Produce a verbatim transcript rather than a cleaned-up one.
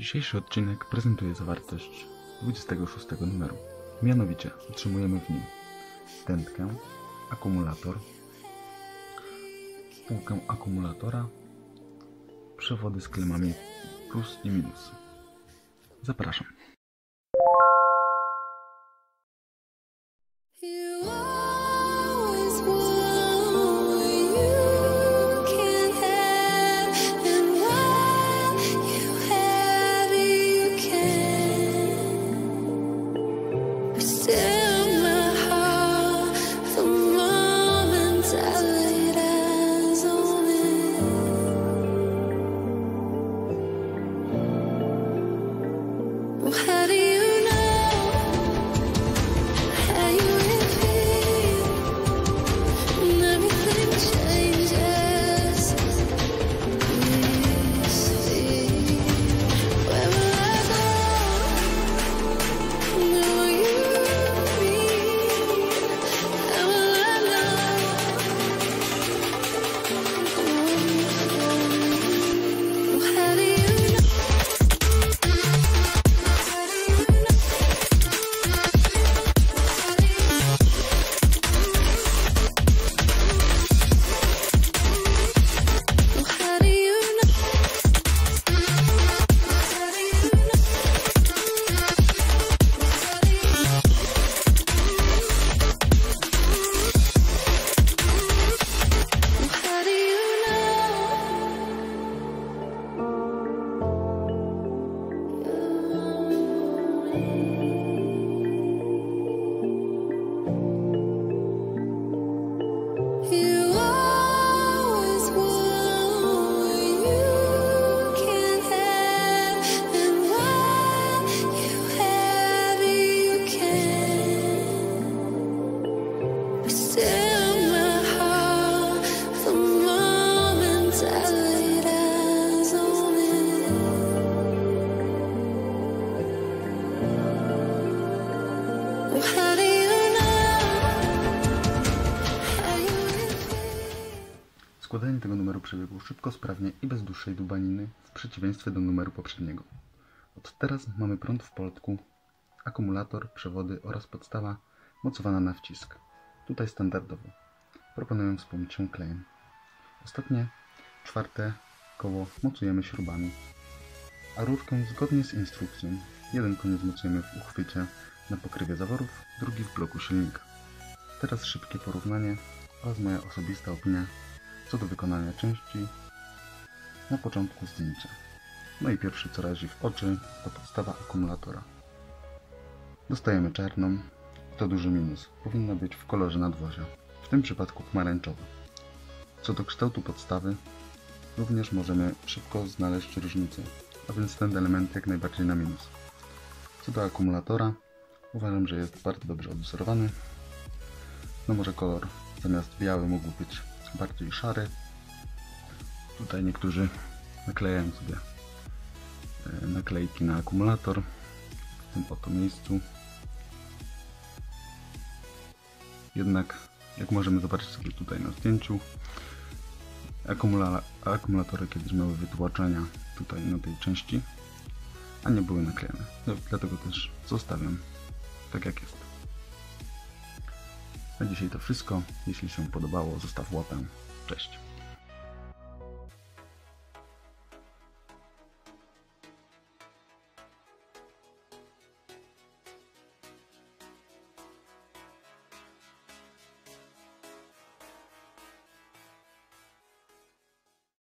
Dzisiejszy odcinek prezentuje zawartość dwudziestego szóstego numeru. Mianowicie otrzymujemy w nim dętkę, akumulator, półkę akumulatora, przewody z klemami plus i minus. Zapraszam. Składanie tego numeru przebiegło szybko, sprawnie i bez dłuższej dubaniny, w przeciwieństwie do numeru poprzedniego. Od teraz mamy prąd w polotku, akumulator, przewody oraz podstawa mocowana na wcisk. Tutaj standardowo. Proponuję wspomnieć się klejem. Ostatnie, czwarte koło mocujemy śrubami, a rurkę zgodnie z instrukcją. Jeden koniec mocujemy w uchwycie na pokrywie zaworów, drugi w bloku silnika. Teraz szybkie porównanie oraz moja osobista opinia co do wykonania części na początku zdjęcia. No i pierwszy, co razi w oczy, to podstawa akumulatora. Dostajemy czarną, to duży minus. Powinna być w kolorze nadwozia, w tym przypadku pomarańczowa. Co do kształtu podstawy, również możemy szybko znaleźć różnicę, a więc ten element jak najbardziej na minus. Co do akumulatora, uważam, że jest bardzo dobrze odwzorowany. No może kolor zamiast biały mógł być bardziej szary. Tutaj niektórzy naklejają sobie naklejki na akumulator w tym oto miejscu. Jednak jak możemy zobaczyć sobie tutaj na zdjęciu, akumula akumulatory kiedyś miały wytłoczenia tutaj na tej części, a nie były naklejone. No, dlatego też zostawiam tak jak jest. Na dzisiaj to wszystko. Jeśli się podobało, zostaw łapę. Cześć.